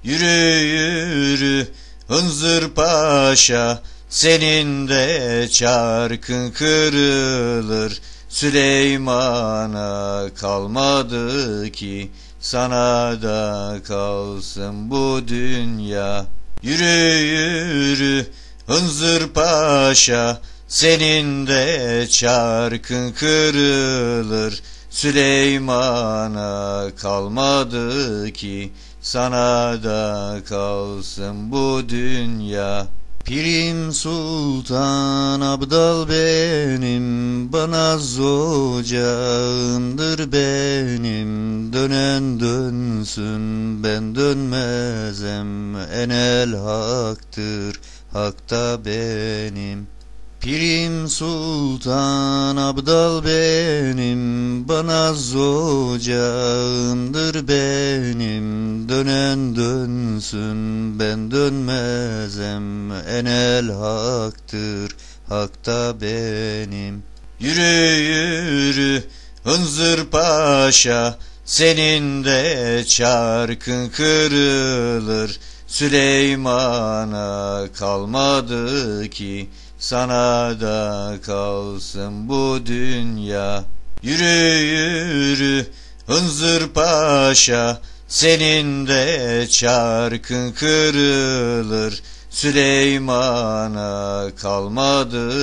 Yürü yürü Hınzır Paşa, senin de çarkın kırılır. Süleyman'a kalmadı ki, sana da kalsın bu dünya. Yürü yürü Hınzır Paşa, senin de çarkın kırılır. Süleyman'a kalmadı ki, sana da kalsın bu dünya. Pirim Sultan Abdal benim, bana ocağımdır benim. Dönen dönsün, ben dönmezem, enel haktır, hak da benim. Pirim Sultan Abdal benim, bana ocağımdır benim. Dönen dönsün, ben dönmezem, enel haktır, hak da benim. Yürü yürü Hınzır Paşa, senin de çarkın kırılır. Süleyman'a kalmadı ki, sana da kalsın bu dünya. Yürü yürü Hınzır Paşa, senin de çarkın kırılır. Süleyman'a kalmadı ki, sana da kalsın bu dünya. Yürü yürü Hınzır Paşa, senin de çarkın kırılır. Süleyman'a kalmadı ki, sana da kalsın bu dünya. Yürü yürü Hınzır Paşa, senin de çarkın kırılır. Süleyman'a kalmadı ki, sana da kalsın bu dünya. Yürü yürü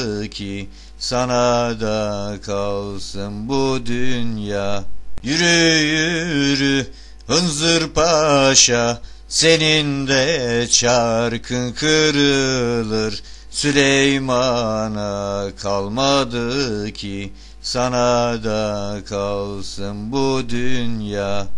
Hınzır Paşa, senin de çarkın kırılır. Süleyman'a kalmadı ki, sana da kalsın bu dünya.